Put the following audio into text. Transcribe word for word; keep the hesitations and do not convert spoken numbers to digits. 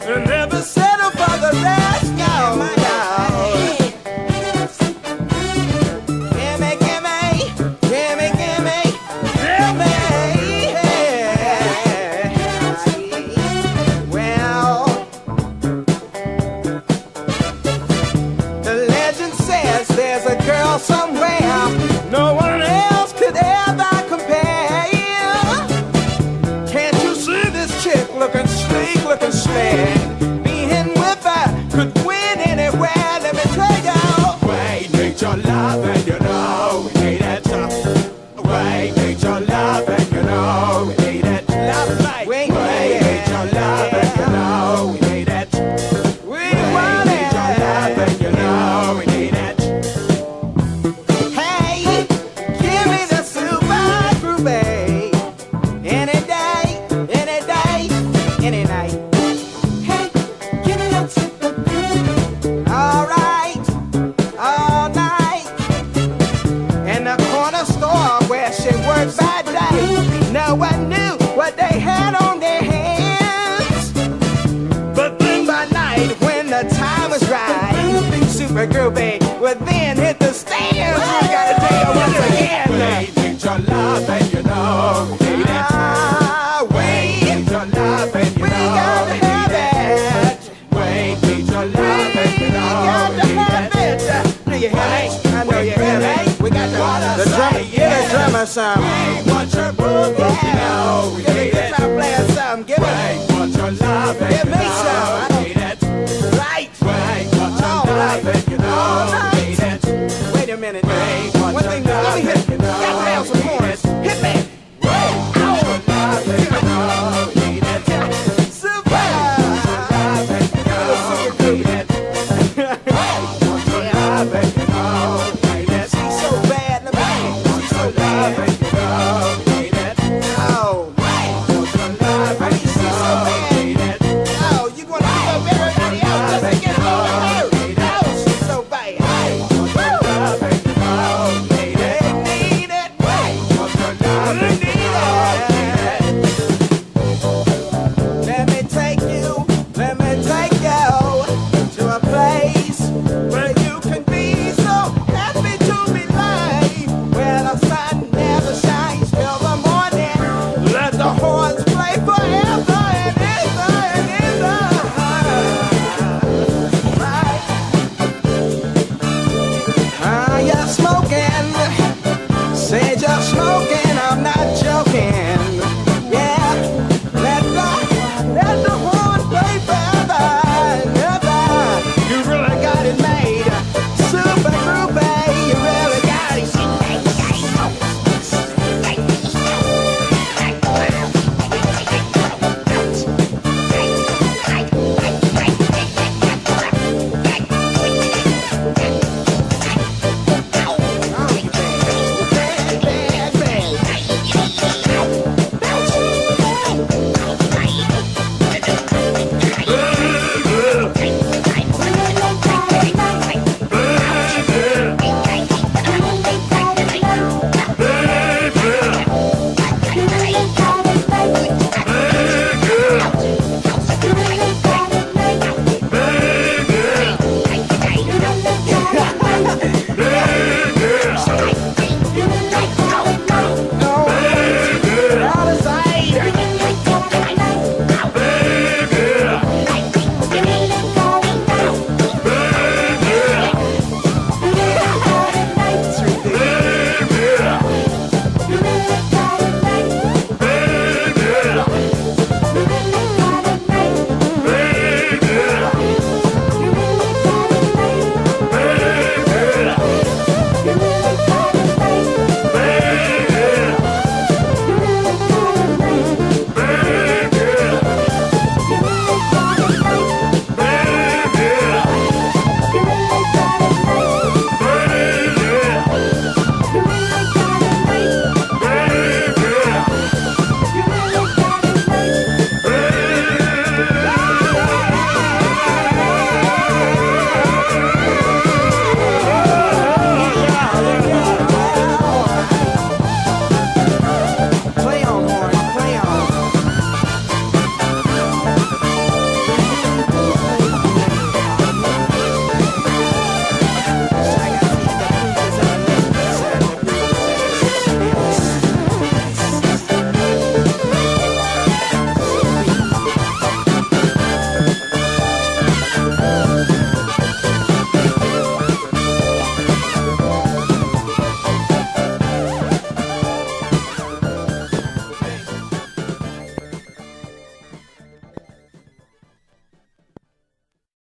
Never settle for the rest, no, no. Gimme, gimme, gimme, gimme, gimme. Well, the legend says there's a girl somewhere no one else could ever compare. Can't you see this chick looking sleek, looking slick? Being with her could win anywhere. Let me tell you. Wait, need your love and you know we need it. Wait, need your love and you know we need it. Love like wait, wait, need your love and you know we need it. We want it. Need your love and you know we need it. Hey, give me the super groupie. Any day, any day, any night. Hey, give me that super groupie. All right, all night. In the corner store where she worked by day, no one knew what they had on their hands. But then by night, when the time was right, super groupie would then hit the stands. We gotta tell you once again. Wait, need your love and you know we need it. Ah, wait, need your love and you know we gotta have it. Wait, need your love and you know we got to have it. Do you hear me? I know you hear me. We got the the drummer, yeah, the drummer some. Wait, want your groove, you know we need it. Let's play something. Give me, wait, want your love and give me some.